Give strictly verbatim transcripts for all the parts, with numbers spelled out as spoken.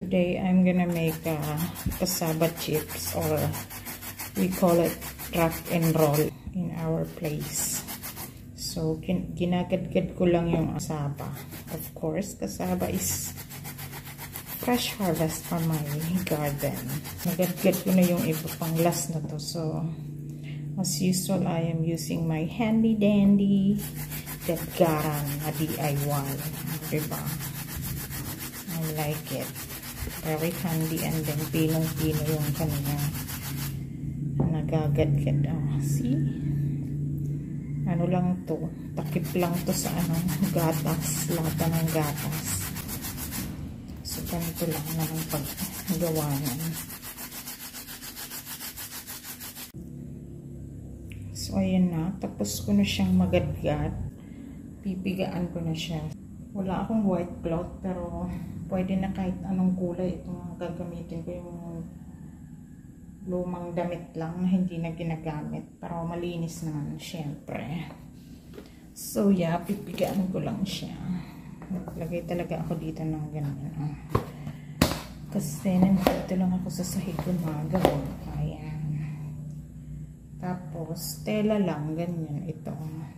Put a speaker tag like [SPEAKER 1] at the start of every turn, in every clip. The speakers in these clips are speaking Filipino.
[SPEAKER 1] Today I'm gonna make uh, cassava chips, or we call it rock and roll in our place. So ginagadgad ko lang yung cassava. Of course, cassava is fresh harvest from my garden. Nagadgad ko na yung iba pang last na to. So as usual, I am using my handy dandy gadgaran na D I Y. Diba? I like it. Very handy, and then pinong-pino yung kanya nagagadgad. Oh, see? Ano lang to? Takip lang to sa anong gatas. Lata ng gatas. So, ganito lang naman paggawa yan. So, ayan na. Tapos ko na siyang magadgad. Pipigaan ko na siya. Wala akong white cloth, pero pwede na kahit anong kulay. Itong gagamitin ko yung lumang damit lang na hindi na ginagamit. Pero malinis naman, syempre. So, yeah, pipigaan ko lang siya. Maglagay talaga ako dito ng ganyan. Oh. Kasi nandito lang ako sa sahig gumagawa. Ayan. Tapos, tela lang, ganyan ito.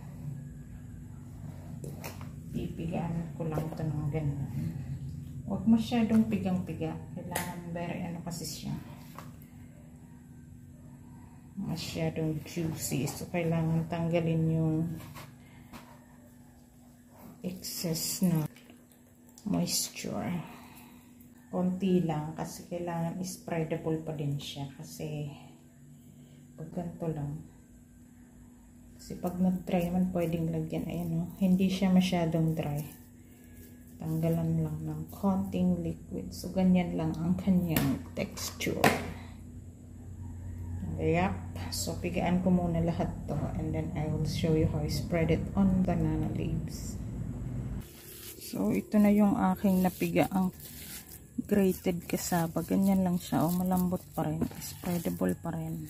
[SPEAKER 1] Pipigaan ko lang ito ng ganyan. Huwag masyadong pigang-piga. Kailangan very ano kasi siya. Masyadong juicy. So, kailangan tanggalin yung excess na moisture. Konti lang kasi kailangan spreadable pa din siya. Kasi pag ganito lang. Kasi pag nag-dry man, pwedeng lagyan. Ayan o. Hindi siya masyadong dry. Tanggalan lang ng konting liquid. So, ganyan lang ang kanyang texture. Yep. So, pigaan ko muna lahat to. And then, I will show you how I spread it on banana leaves. So, ito na yung aking napigaang grated cassava. Ganyan lang siya. O, malambot pa rin. Spreadable pa rin.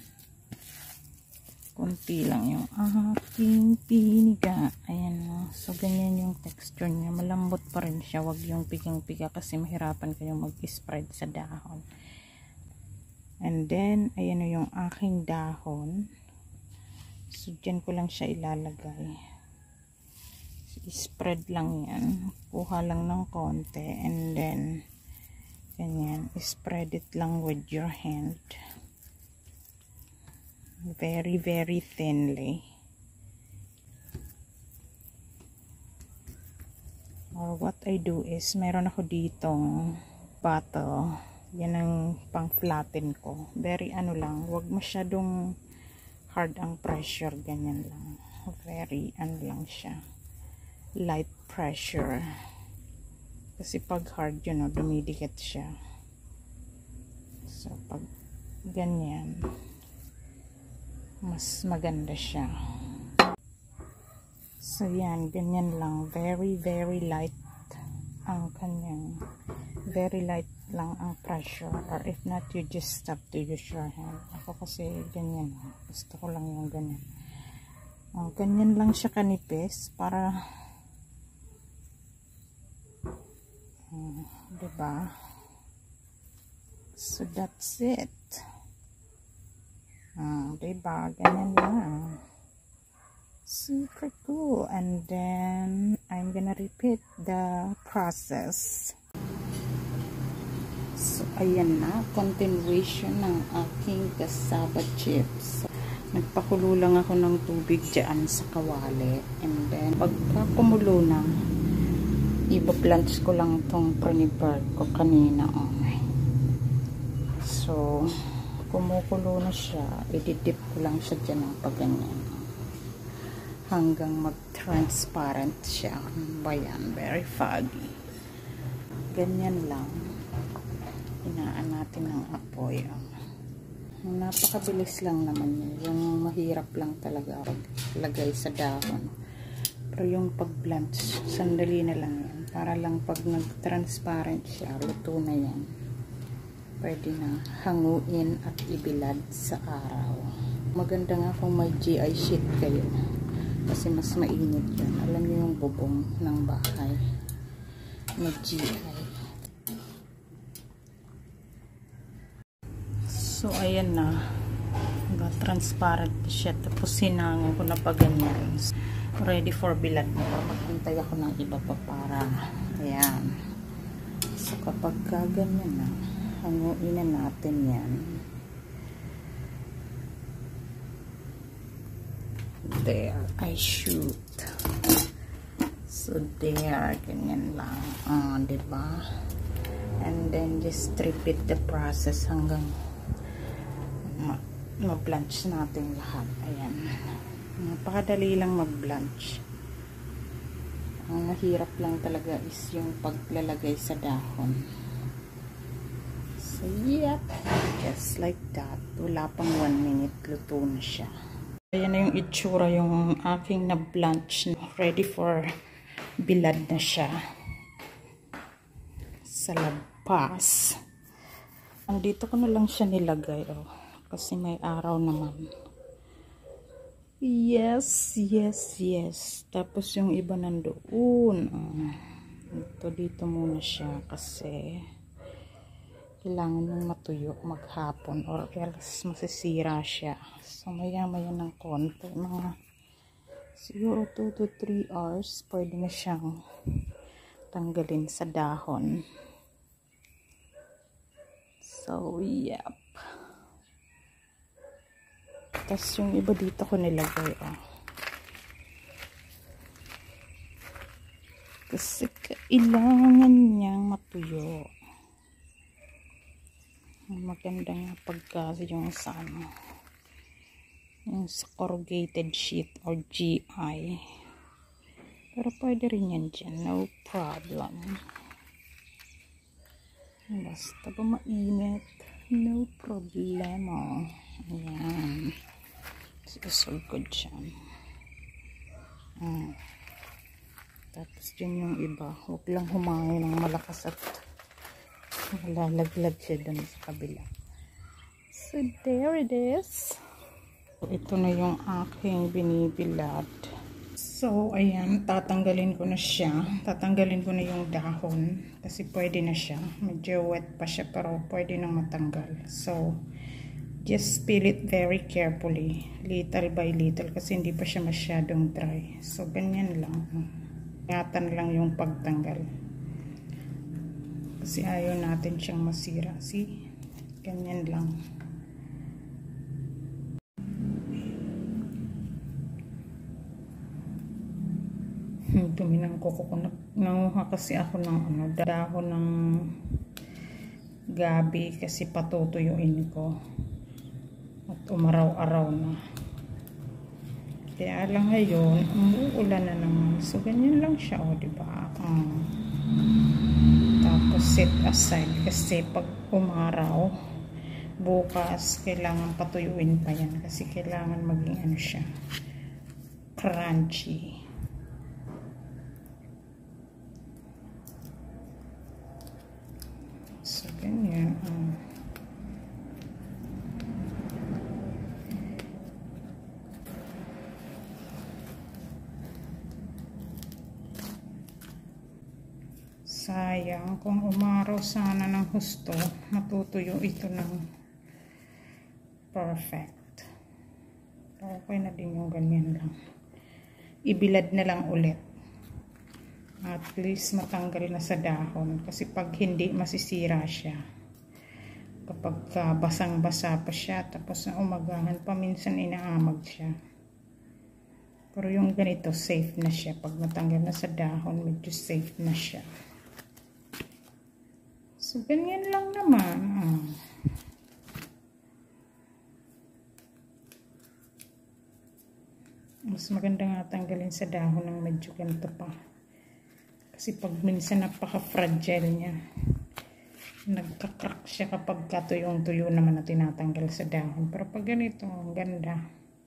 [SPEAKER 1] Kunti lang yung aking piniga. Ayan o. So, ganyan yung texture niya. Malambot pa rin siya. Huwag yung pigang-piga kasi mahirapan kayong mag-spread sa dahon. And then, ayan o yung aking dahon. So, dyan ko lang siya ilalagay. So, spread lang yan. Kuha lang ng konti. And then, ganyan. Spread it lang with your hand. Very, very thinly. Or what I do is, meron ako ditong bottle. Yan ang pang-flatten ko. Very ano lang. Huwag masyadong hard ang pressure. Ganyan lang. Very ano lang siya. Light pressure. Kasi pag hard yun, no, dumidikit siya. So, pag ganyan, mas maganda siya. So, yan. Ganyan lang. Very, very light ang kanyang. Very light lang ang pressure, or if not, you just stop to use your hand. Ako kasi ganyan, gusto ko lang yung ganyan. Oh, ganyan lang siya kanipis para um, diba? So that's it. Oh, diba? Ganyan lang. Super cool. And then I'm gonna repeat the process. So, ayan na, continuation ng aking cassava chips. Nagpakulo lang ako ng tubig dyan sa kawali. And then, pagka kumulo na, iba-blanch ko lang itong prepare ko kanina. Okay. So, kumukulo na siya. Ididip ko lang siya dyan ng pagganyan. Hanggang mag-transparent siya. Bayan, very foggy. Ganyan lang. Hinaan natin ng apoy. Napakabilis lang naman yun. Yung mahirap lang talaga lagay sa dahon. Pero yung pag-blanch, sandali na lang yan. Para lang pag nag-transparent siya, luto na yan. Pwede na hanguin at ibilad sa araw. Maganda nga kung may G I sheet kayo. Kasi mas mainit yan. Alam niyo yung bubong ng bahay. May G I. So, ayan na. Diba, transparent siya. Tapos, sinangan ko na pa ganyan. Ready for bilad na. Maghintay ako ng iba pa para. Ayan. So, kapag ganyan na, hanguin na natin yan. There, I shoot. So, there, ganyan lang. Ah, diba? And then, just repeat the process hanggang ma-blanch natin lahat. Ayan. Napakadali lang mag-blanch. Ang mahirap lang talaga is yung paglalagay sa dahon. So, yep. Just like that. Wala pang one minute, luto na siya. Ayan na yung itsura, yung aking na-blanch. Ready for bilad na siya. Sa labas. Andito ko na lang siya nilagay. Oh, kasi may araw naman. Yes, yes, yes. Tapos yung iba nandoon. Oh, ito dito muna siya kasi kailangan yung matuyo maghapon or else masisira siya. So, maya-maya ng konti. Mga siguro two to three hours pwede na siyang tanggalin sa dahon. So, yep. Tapos yung iba dito ko nilagay. Oh. Kasi kailangan niyang matuyo. Maganda nga pagka yung sa ano, yung sa corrugated sheet or G I. Pero pwede rin yan dyan. No problem. Basta ba mainit, no problema. Ayan. Susugod siya. Ah. Tapos dyan yung iba. Huwag lang humangin ng malakas at malalaglag siya dun sa kabila. So, there it is. So, ito na yung aking binibilad. So, ayan, tatanggalin ko na siya. Tatanggalin ko na yung dahon. Kasi pwede na siya. Medyo wet pa siya, pero pwede nang matanggal. So, just peel it very carefully. Little by little. Kasi hindi pa siya masyadong dry. So, ganyan lang. Ingatan lang yung pagtanggal. Kasi ayaw natin siyang masira. See? Ganyan lang. Dumi ng kuko ko. Nanguha kasi ako ng ano, dahon ng gabi kasi patutuyuin ko. At umaraw-araw na. Kaya lang ngayon, umuulan na naman. So, ganyan lang siya, o, diba? Um, tapos, set aside. Kasi pag umaraw, bukas, kailangan patuyuin pa yan. Kasi kailangan maging ano siya, crunchy. So, ganyan. Um, sayang kung umaraw sana ng husto, matutuyo ito ng perfect. Okay na din yung ganyan lang. Ibilad na lang ulit. At least matanggal na sa dahon. Kasi pag hindi, masisira siya. Kapag uh, basang-basa pa siya, tapos na umagahan pa, minsan inaamag siya. Pero yung ganito, safe na siya. Pag natanggal na sa dahon, medyo safe na siya. So, ganyan lang naman. Ah. Mas maganda nga tanggalin sa dahon ng medyo ganito pa. Kasi pag minsan napaka-fragile niya. Nagkakrak siya kapag katuyong-tuyo naman na tinatanggal sa dahon. Pero pag ganito, ang ganda.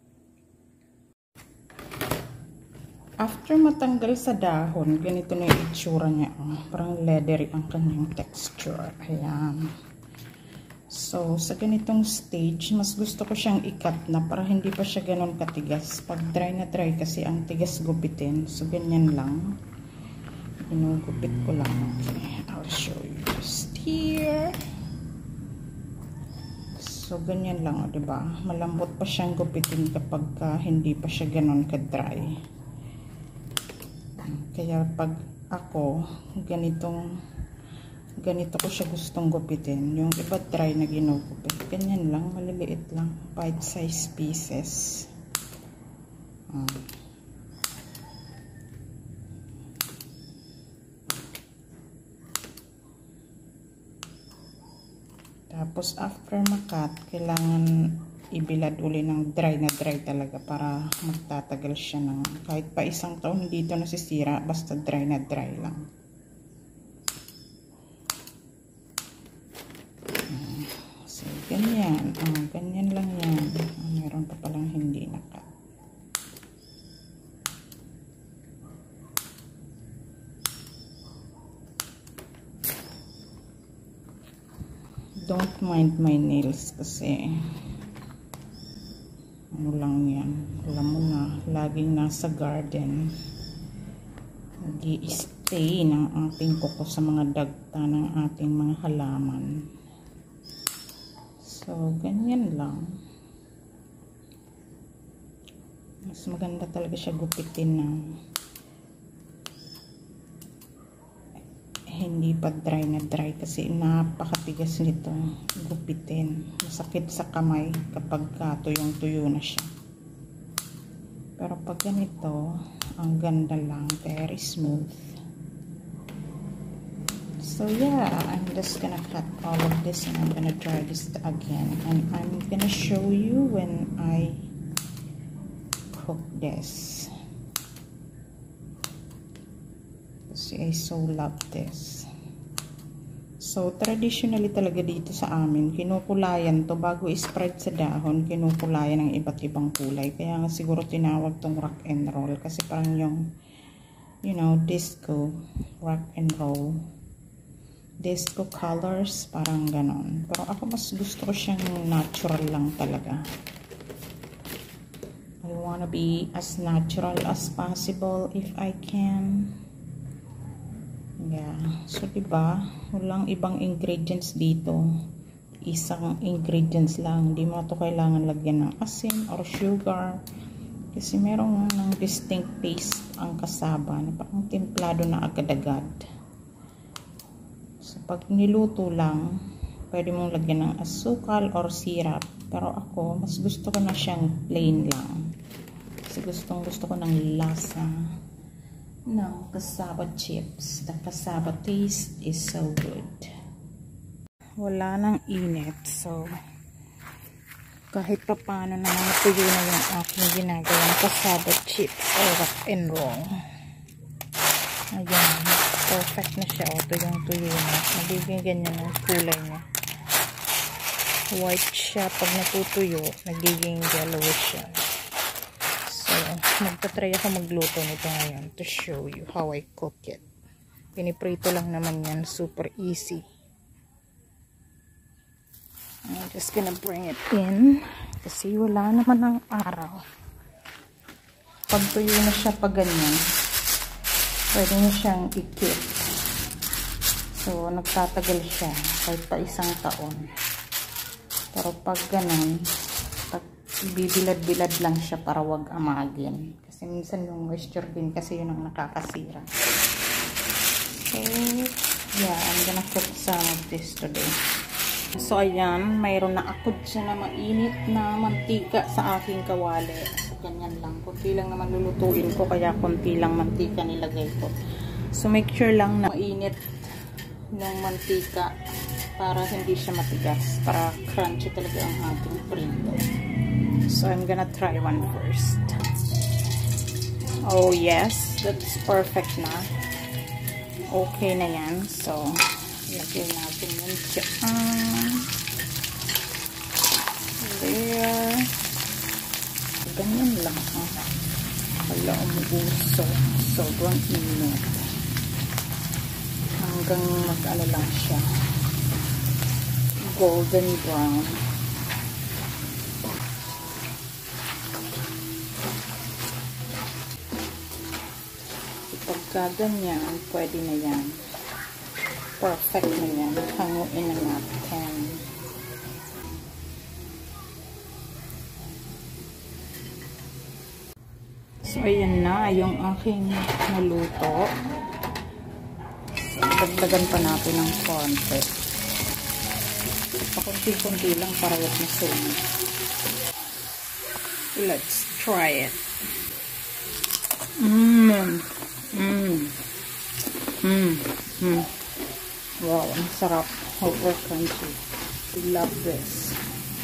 [SPEAKER 1] After matanggal sa dahon, ganito na yung itsura niya. Oh. Parang leathery ang kanyang texture. Ayan. So, sa ganitong stage, mas gusto ko siyang ikat na para hindi pa siya ganun katigas. Pag dry na dry kasi ang tigas gupitin. So, ganyan lang. Inugupit ko lang. Okay, I'll show you just here. So, So, ganyan lang, o, diba? Malambot pa siyang gupitin kapag uh, hindi pa siya ganon ka-dry. Kaya pag ako, ganitong, ganito ko siya gustong gupitin. Yung iba dry na ginugupit. Ganyan lang, maliliit lang. Bite-size pieces. Um, Tapos, after makat, kailangan ibilad uli ng dry na dry talaga para magtatagal siya ng kahit pa isang taon hindi ito nasisira, basta dry na dry lang. Uh, so, ganyan. Uh, ganyan lang yan. Uh, meron pa palang hindi nakat. Don't mind my nails kasi ano lang yan, alam mo na, laging nasa garden, nag-i-stay ng ating kuko sa mga dagta ng ating mga halaman. So ganyan lang, mas maganda talaga siya gupitin ng hindi pa dry na dry kasi napakatigas nito gupitin. Masakit sa kamay kapag tuyong-tuyo na siya. Pero pag ganito, ang ganda lang, very smooth. So yeah, I'm just gonna cut all of this and I'm gonna dry this again. And I'm gonna show you when I cook this. Kasi I so love this. So, traditionally talaga dito sa amin, kinukulayan to bago i-spread sa dahon, kinukulayan ng iba't ibang kulay. Kaya nga siguro tinawag tong rock and roll. Kasi parang yung, you know, disco, rock and roll. Disco colors, parang ganon. Pero ako mas gusto ko siyang natural lang talaga. I wanna be as natural as possible if I can. Yeah. So, diba, walang ibang ingredients dito. Isang ingredients lang. Hindi mo ito kailangan lagyan ng asin or sugar. Kasi meron ng distinct taste ang cassava na parang templado na agad-agad. So, pag niluto lang, pwede mong lagyan ng asukal or syrup. Pero ako, mas gusto ko na siyang plain lang. Kasi gustong gusto ko ng lasa ng cassava chips. The cassava taste is so good. Wala nang init. So, kahit pa paano na natuyo na yung aking ginagawang cassava chips or rock and roll. Ayan. Perfect na siya. O, tuyong-tuyo na. Magiging ganyan ang kulay niya. White siya. Pag natutuyo, nagiging yellowish siya. Magta-try ako magluto nito ngayon to show you how I cook it. Piniprito lang naman yan. Super easy. I'm just gonna bring it in. Kasi wala naman ng araw. Pag tuyo na siya pag ganyan, pwede nyo siyang i-keep. So, nagtatagal siya kahit pa isang taon. Pero pag ganun, bibilad-bilad lang siya para wag amagin. Kasi minsan yung moisture din kasi yun ang nakakasira. So, yeah, I'm gonna cook some of this today. So, ayan, mayroon na ako dyan na mainit na mantika sa aking kawali. So, ganyan lang. Kunti lang naman lulutuin ko, kaya kunti lang mantika nilagay ko. So, make sure lang na mainit ng mantika para hindi siya matigas. Para crunchy talaga ang ating prito. So, I'm gonna try one first. Oh, yes. That's perfect na. Okay na yan. So, lagyan natin yung dyan. There. Ganyan lang. Ha? Wala umuuso. Sobrang init. Hanggang mag-ano lang siya. Golden brown. Pagka ganyan, pwede na yan. Perfect na yan. Hanguin na natin. So, ayan na yung aking naluto. So, dagdagan pa natin ng konti. Pakunti-kunti lang para wag masunog. Let's try it. Mmm. Mmm. Mmm. Mmm. Wow, ang sarap. Super crunchy. I love this.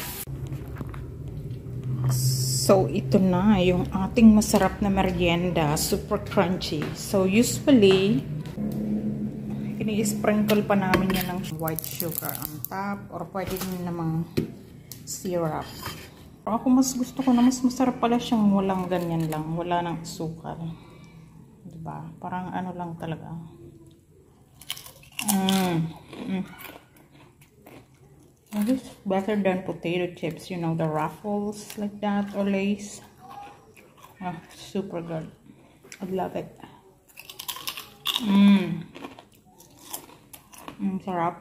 [SPEAKER 1] So, ito na yung ating masarap na merienda. Super crunchy. So, usually, ini-sprinkle pa namin yan ng white sugar on top or pwede din namang syrup. Pero ako mas gusto ko na mas masarap pala siyang walang ganyan lang. Wala ng asukal. Diba? Parang ano lang talaga. Mmm. Mm. This is better than potato chips, you know, the Ruffles like that or Lays. Oh, super good. I love it. Mmm. Mmm, sarap.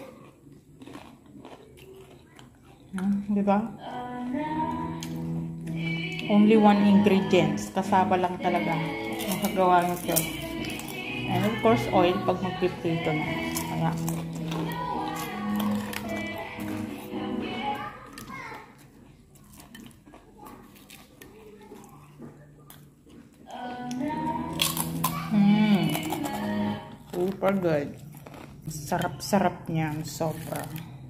[SPEAKER 1] Hmm, diba? Only one ingredients. Cassava lang talaga. Makagawa nito. And of course, oil pag magpiprito na. Kaya. Mmm. Super good. Sarap-sarap niya. Sobra.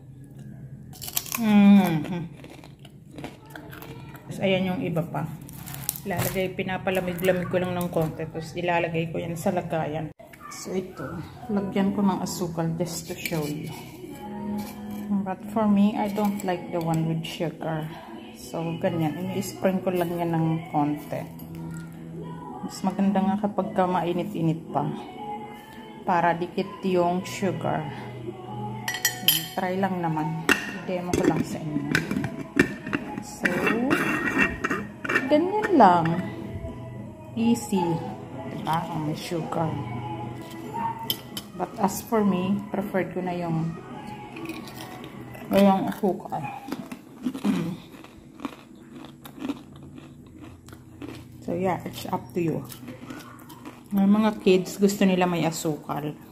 [SPEAKER 1] Mmm. Tapos, ayan yung iba pa. Ilalagay, pinapalamig-lamig ko lang ng konti. Tapos, ilalagay ko yan sa lagayan. So, ito. Lagyan ko ng asukal just to show you. But for me, I don't like the one with sugar. So, ganyan. Ini-sprinkle lang yan ng konti. Mas maganda nga kapag ka mainit-init pa. Para dikit yung sugar. Yan, try lang naman. I-demo ko lang sa inyo. So, ganyan lang. Easy. Diba? May sugar. But as for me, preferred ko na yung yung asukal. Mm. So, yeah, it's up to you. May mga kids, gusto nila may asukal.